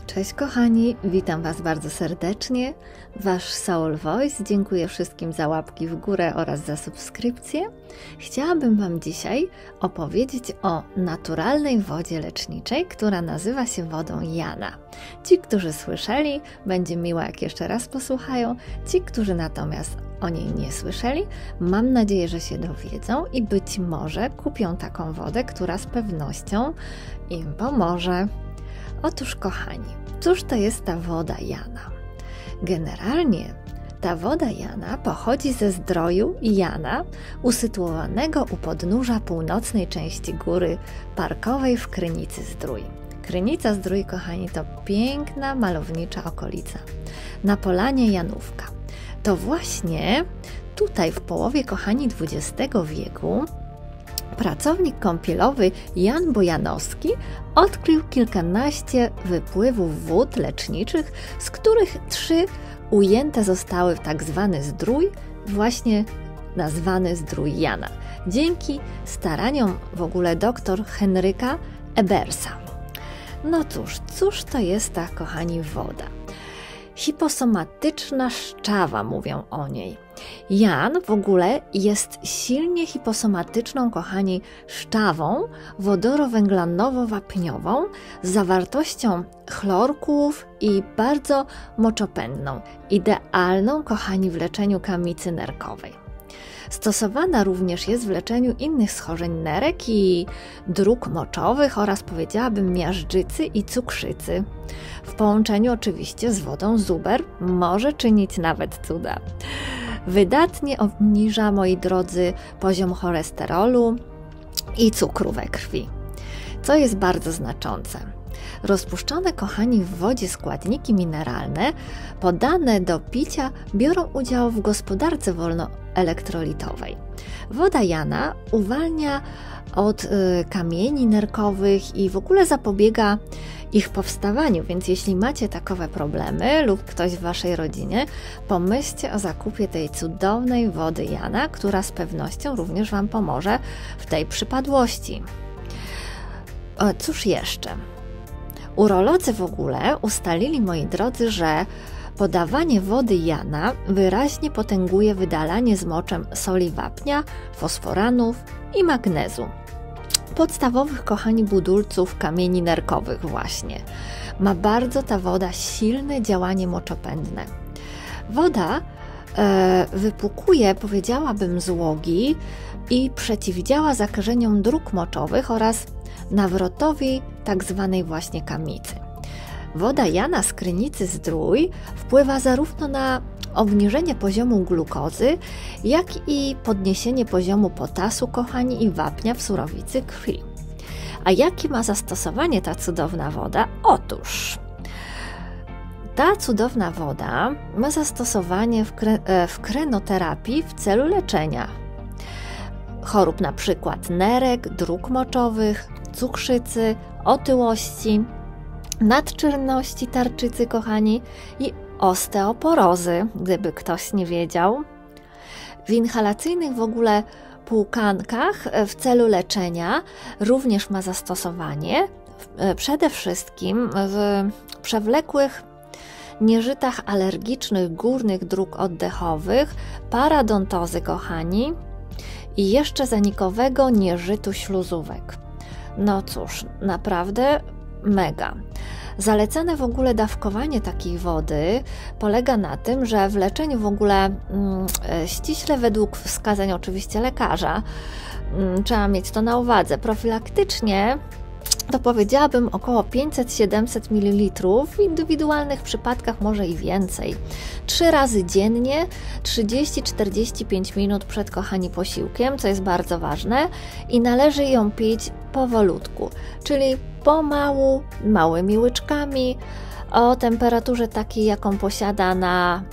Cześć kochani, witam Was bardzo serdecznie. Wasz Soul Voice, dziękuję wszystkim za łapki w górę oraz za subskrypcję. Chciałabym Wam dzisiaj opowiedzieć o naturalnej wodzie leczniczej, która nazywa się wodą Jana. Ci, którzy słyszeli, będzie miło jak jeszcze raz posłuchają. Ci, którzy natomiast o niej nie słyszeli, mam nadzieję, że się dowiedzą i być może kupią taką wodę, która z pewnością im pomoże. Otóż kochani, cóż to jest ta woda Jana? Generalnie ta woda Jana pochodzi ze zdroju Jana, usytuowanego u podnóża północnej części Góry Parkowej w Krynicy Zdrój. Krynica Zdrój, kochani, to piękna, malownicza okolica na polanie Janówka. To właśnie tutaj w połowie, kochani, XX wieku pracownik kąpielowy Jan Bojanowski odkrył kilkanaście wypływów wód leczniczych, z których 3 ujęte zostały w tak zwany zdrój, właśnie nazwany zdrój Jana, dzięki staraniom w ogóle dr Henryka Ebersa. No cóż to jest ta, kochani, woda? Hiposomatyczna szczawa, mówią o niej. Jan w ogóle jest silnie hiposomatyczną, kochani, szczawą wodorowęglanowo-wapniową z zawartością chlorków i bardzo moczopędną. Idealną, kochani, w leczeniu kamicy nerkowej. Stosowana również jest w leczeniu innych schorzeń nerek i dróg moczowych oraz, powiedziałabym, miażdżycy i cukrzycy. W połączeniu oczywiście z wodą Zuber może czynić nawet cuda. Wydatnie obniża, moi drodzy, poziom cholesterolu i cukru we krwi, co jest bardzo znaczące. Rozpuszczone, kochani, w wodzie składniki mineralne podane do picia biorą udział w gospodarce wolnoelektrolitowej. Woda Jana uwalnia od kamieni nerkowych i w ogóle zapobiega ich powstawaniu, więc jeśli macie takowe problemy lub ktoś w Waszej rodzinie, pomyślcie o zakupie tej cudownej wody Jana, która z pewnością również Wam pomoże w tej przypadłości. Cóż jeszcze? Urolodzy w ogóle ustalili, moi drodzy, że podawanie wody Jana wyraźnie potęguje wydalanie z moczem soli wapnia, fosforanów i magnezu. Podstawowych, kochani, budulców kamieni nerkowych właśnie. Ma bardzo ta woda silne działanie moczopędne. Woda wypłukuje, powiedziałabym, złogi i przeciwdziała zakażeniom dróg moczowych oraz nawrotowi tak zwanej właśnie kamicy. Woda Jana z Krynicy Zdrój wpływa zarówno na obniżenie poziomu glukozy, jak i podniesienie poziomu potasu, kochani, i wapnia w surowicy krwi. A jakie ma zastosowanie ta cudowna woda? Otóż ta cudowna woda ma zastosowanie w krenoterapii w celu leczenia chorób na przykład nerek, dróg moczowych, cukrzycy, otyłości, nadczynności tarczycy, kochani, i osteoporozy, gdyby ktoś nie wiedział. W inhalacyjnych w ogóle płukankach w celu leczenia również ma zastosowanie, przede wszystkim w przewlekłych nieżytach alergicznych górnych dróg oddechowych, paradontozy, kochani, i jeszcze zanikowego nieżytu śluzówek. No cóż, naprawdę mega. Zalecane w ogóle dawkowanie takiej wody polega na tym, że w leczeniu w ogóle ściśle według wskazań oczywiście lekarza, trzeba mieć to na uwadze. Profilaktycznie to powiedziałabym około 500-700 ml, w indywidualnych przypadkach może i więcej. 3 razy dziennie, 30-45 minut przed, kochani, posiłkiem, co jest bardzo ważne, i należy ją pić powolutku, czyli pomału, małymi łyczkami, o temperaturze takiej, jaką posiada na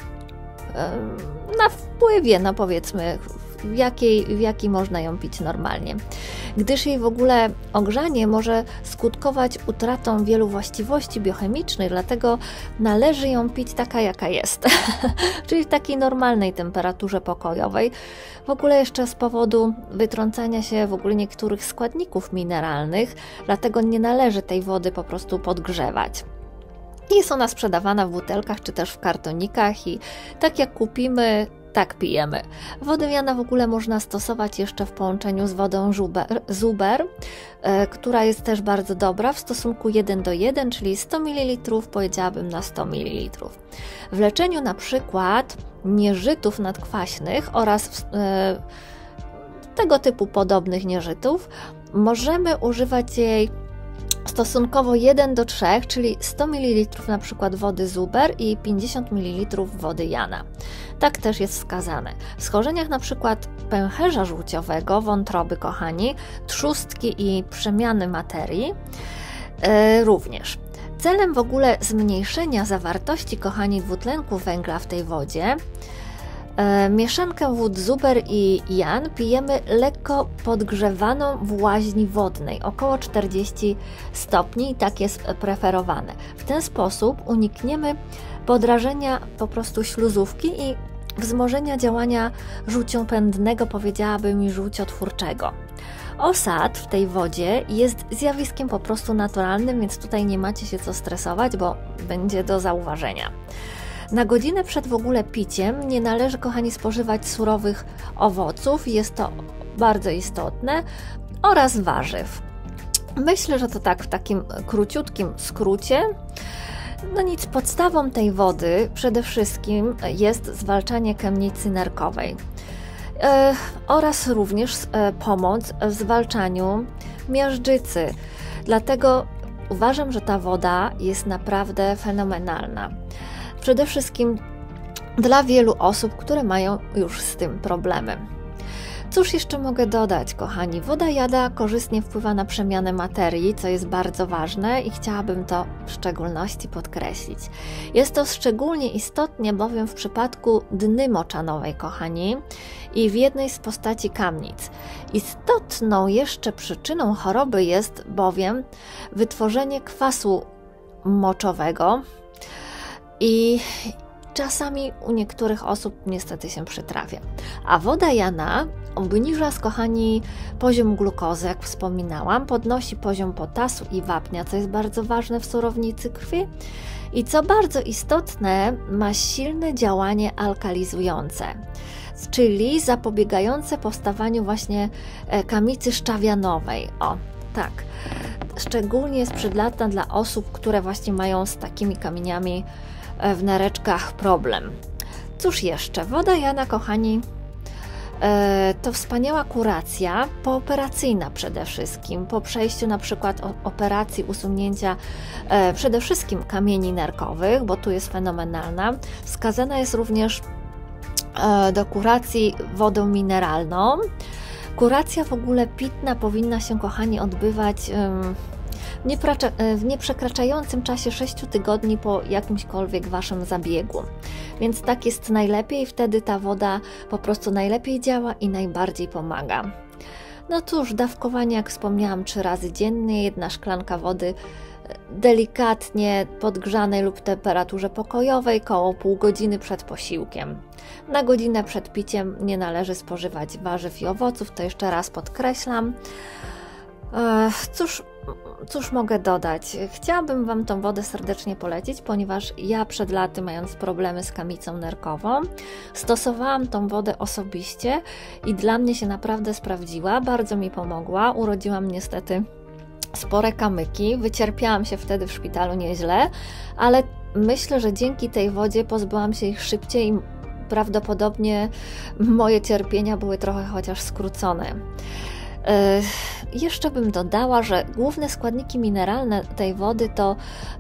wpływie, no powiedzmy, w jakiej można ją pić normalnie. Gdyż jej w ogóle ogrzanie może skutkować utratą wielu właściwości biochemicznych, dlatego należy ją pić taka, jaka jest, czyli w takiej normalnej temperaturze pokojowej. W ogóle jeszcze z powodu wytrącania się w ogóle niektórych składników mineralnych, dlatego nie należy tej wody po prostu podgrzewać. Jest ona sprzedawana w butelkach czy też w kartonikach i tak jak kupimy, tak pijemy. Wodę Jana w ogóle można stosować jeszcze w połączeniu z wodą Zuber, która jest też bardzo dobra w stosunku 1:1, czyli 100 ml powiedziałabym na 100 ml. W leczeniu na przykład nieżytów nadkwaśnych oraz tego typu podobnych nieżytów możemy używać jej stosunkowo 1:3, czyli 100 ml na przykład wody Zuber i 50 ml wody Jana. Tak też jest wskazane. W schorzeniach na przykład pęcherza żółciowego, wątroby, kochani, trzustki i przemiany materii również. Celem w ogóle zmniejszenia zawartości, kochani, dwutlenku węgla w tej wodzie, mieszankę wód Zuber i Jan pijemy lekko podgrzewaną w łaźni wodnej, około 40 stopni i tak jest preferowane. W ten sposób unikniemy podrażenia po prostu śluzówki i wzmożenia działania żółciopędnego, powiedziałabym, i żółciotwórczego. Osad w tej wodzie jest zjawiskiem po prostu naturalnym, więc tutaj nie macie się co stresować, bo będzie do zauważenia. Na godzinę przed w ogóle piciem nie należy, kochani, spożywać surowych owoców, jest to bardzo istotne, oraz warzyw. Myślę, że to tak w takim króciutkim skrócie. No nic, podstawą tej wody przede wszystkim jest zwalczanie kamicy nerkowej oraz również pomoc w zwalczaniu miażdżycy. Dlatego uważam, że ta woda jest naprawdę fenomenalna. Przede wszystkim dla wielu osób, które mają już z tym problemy. Cóż jeszcze mogę dodać, kochani? Woda Jana korzystnie wpływa na przemianę materii, co jest bardzo ważne i chciałabym to w szczególności podkreślić. Jest to szczególnie istotne bowiem w przypadku dny moczanowej, kochani, i w jednej z postaci kamnic. Istotną jeszcze przyczyną choroby jest bowiem wytworzenie kwasu moczowego i czasami u niektórych osób niestety się przytrafia. A woda Jana obniża, kochani, poziom glukozy, jak wspominałam, podnosi poziom potasu i wapnia, co jest bardzo ważne w surownicy krwi i co bardzo istotne, ma silne działanie alkalizujące, czyli zapobiegające powstawaniu właśnie kamicy szczawianowej. O, tak. Szczególnie jest przydatna dla osób, które właśnie mają z takimi kamieniami w nereczkach problem. Cóż jeszcze? Woda Jana, kochani, to wspaniała kuracja pooperacyjna przede wszystkim, po przejściu na przykład operacji usunięcia przede wszystkim kamieni nerkowych, bo tu jest fenomenalna. Wskazana jest również do kuracji wodą mineralną. Kuracja w ogóle pitna powinna się, kochani, odbywać w nieprzekraczającym czasie 6 tygodni po jakimśkolwiek Waszym zabiegu. Więc tak jest najlepiej, wtedy ta woda po prostu najlepiej działa i najbardziej pomaga. No cóż, dawkowanie, jak wspomniałam, 3 razy dziennie, 1 szklanka wody delikatnie podgrzanej lub temperaturze pokojowej, koło pół godziny przed posiłkiem. Na godzinę przed piciem nie należy spożywać warzyw i owoców, to jeszcze raz podkreślam. Cóż mogę dodać? Chciałabym Wam tą wodę serdecznie polecić, ponieważ ja przed laty, mając problemy z kamicą nerkową, stosowałam tą wodę osobiście i dla mnie się naprawdę sprawdziła, bardzo mi pomogła. Urodziłam niestety spore kamyki, wycierpiałam się wtedy w szpitalu nieźle, ale myślę, że dzięki tej wodzie pozbyłam się ich szybciej i prawdopodobnie moje cierpienia były trochę chociaż skrócone. Jeszcze bym dodała, że główne składniki mineralne tej wody to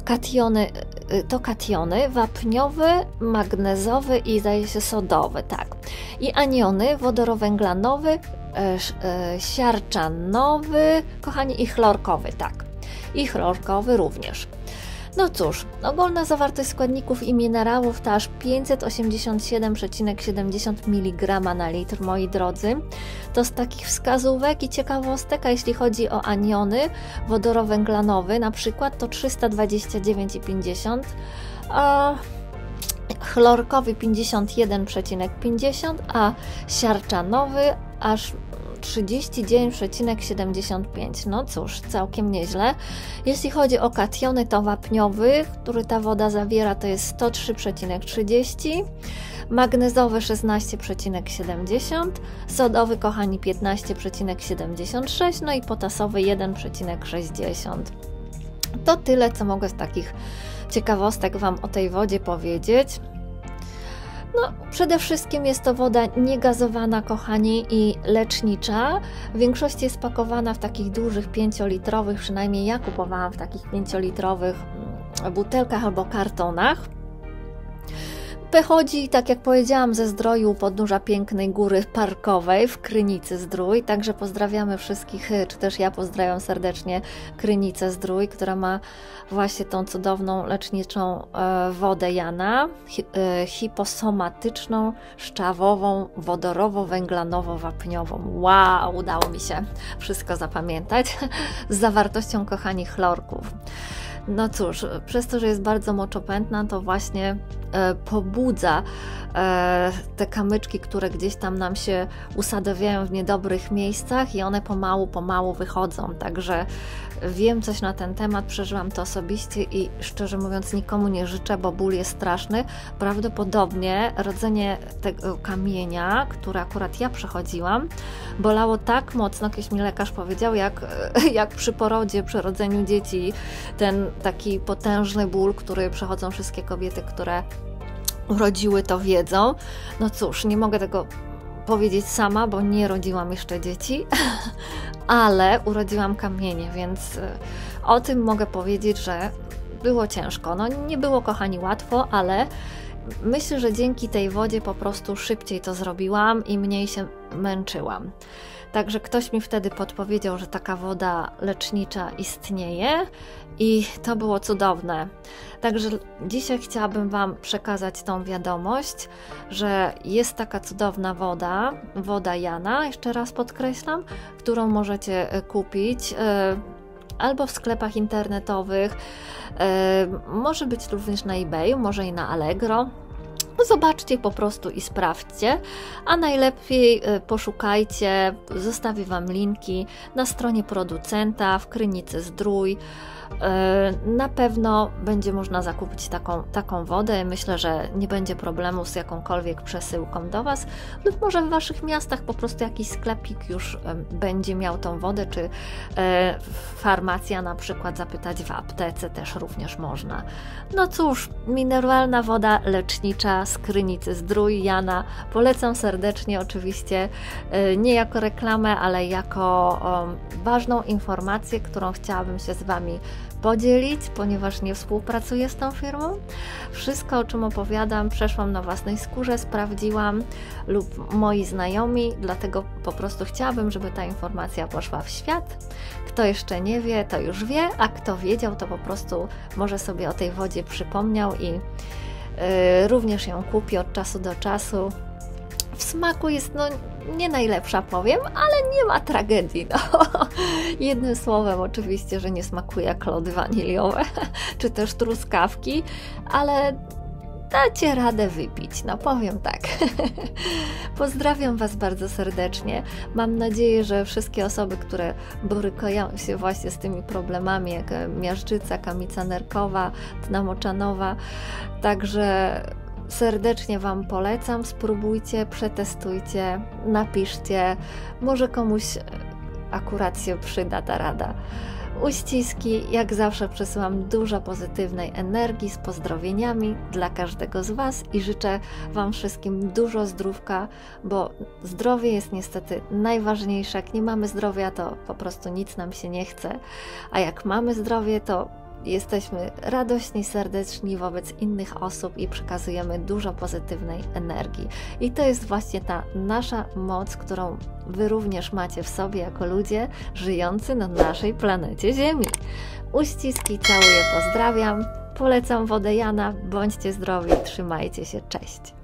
kationy wapniowy, magnezowy i zdaje się sodowy, tak. I aniony wodorowęglanowy, siarczanowy, kochani, i chlorkowy, tak. I chlorkowy również. No cóż, ogólna zawartość składników i minerałów to aż 587,70 mg na litr, moi drodzy. To z takich wskazówek i ciekawostek, a jeśli chodzi o aniony wodorowęglanowy, na przykład to 329,50, a chlorkowy 51,50, a siarczanowy aż 39,75. No cóż, całkiem nieźle. Jeśli chodzi o kationy, to wapniowy, który ta woda zawiera, to jest 103,30, magnezowy 16,70, sodowy, kochani, 15,76, no i potasowy 1,60. To tyle, co mogę z takich ciekawostek Wam o tej wodzie powiedzieć. No, przede wszystkim jest to woda niegazowana, kochani, i lecznicza. W większości jest pakowana w takich dużych 5-litrowych, przynajmniej ja kupowałam w takich 5-litrowych butelkach albo kartonach. Pochodzi, tak jak powiedziałam, ze Zdroju, podnóża pięknej góry parkowej w Krynicy Zdrój, także pozdrawiamy wszystkich, czy też ja pozdrawiam serdecznie Krynicę Zdrój, która ma właśnie tą cudowną leczniczą wodę Jana, hiposomatyczną, szczawową, wodorowo-węglanowo-wapniową. Wow, udało mi się wszystko zapamiętać, z zawartością, kochani, chlorków. No cóż, przez to, że jest bardzo moczopędna, to właśnie pobudza te kamyczki, które gdzieś tam nam się usadowiają w niedobrych miejscach i one pomału wychodzą. Także wiem coś na ten temat, przeżyłam to osobiście i szczerze mówiąc nikomu nie życzę, bo ból jest straszny. Prawdopodobnie rodzenie tego kamienia, które akurat ja przechodziłam, bolało tak mocno, kiedyś mi lekarz powiedział, jak przy porodzie, przy rodzeniu dzieci, ten taki potężny ból, który przechodzą wszystkie kobiety, które urodziły, to wiedzą. No cóż, nie mogę tego powiedzieć sama, bo nie rodziłam jeszcze dzieci, ale urodziłam kamienie, więc o tym mogę powiedzieć, że było ciężko. No nie było, kochani, łatwo, ale myślę, że dzięki tej wodzie po prostu szybciej to zrobiłam i mniej się męczyłam. Także ktoś mi wtedy podpowiedział, że taka woda lecznicza istnieje i to było cudowne. Także dzisiaj chciałabym Wam przekazać tą wiadomość, że jest taka cudowna woda Jana, jeszcze raz podkreślam, którą możecie kupić albo w sklepach internetowych, może być również na eBayu, może i na Allegro. Zobaczcie po prostu i sprawdźcie, a najlepiej poszukajcie, zostawię Wam linki na stronie producenta w Krynicy Zdrój. Na pewno będzie można zakupić taką wodę. Myślę, że nie będzie problemu z jakąkolwiek przesyłką do Was, lub może w Waszych miastach po prostu jakiś sklepik już będzie miał tą wodę, czy farmacja na przykład, zapytać w aptece też również można. No cóż, mineralna woda lecznicza z Krynicy Zdrój Jana. Polecam serdecznie, oczywiście nie jako reklamę, ale jako ważną informację, którą chciałabym się z Wami podzielić, ponieważ nie współpracuję z tą firmą. Wszystko, o czym opowiadam, przeszłam na własnej skórze, sprawdziłam, lub moi znajomi, dlatego po prostu chciałabym, żeby ta informacja poszła w świat. Kto jeszcze nie wie, to już wie, a kto wiedział, to po prostu może sobie o tej wodzie przypomniał i również ją kupi od czasu do czasu. W smaku jest nie najlepsza, powiem, ale nie ma tragedii. Jednym słowem, oczywiście, że nie smakuje jak lody waniliowe, czy też truskawki, ale dacie radę wypić, powiem tak. Pozdrawiam Was bardzo serdecznie. Mam nadzieję, że wszystkie osoby, które borykają się właśnie z tymi problemami, jak miażdżyca, kamica nerkowa, tna moczanowa, także serdecznie Wam polecam, spróbujcie, przetestujcie, napiszcie, może komuś akurat się przyda ta rada. Uściski, jak zawsze przesyłam dużo pozytywnej energii z pozdrowieniami dla każdego z Was i życzę Wam wszystkim dużo zdrówka, bo zdrowie jest niestety najważniejsze. Jak nie mamy zdrowia, to po prostu nic nam się nie chce, a jak mamy zdrowie, to jesteśmy radośni, serdeczni wobec innych osób i przekazujemy dużo pozytywnej energii. I to jest właśnie ta nasza moc, którą Wy również macie w sobie jako ludzie żyjący na naszej planecie Ziemi. Uściski, całuję, pozdrawiam, polecam wodę Jana, bądźcie zdrowi, trzymajcie się, cześć!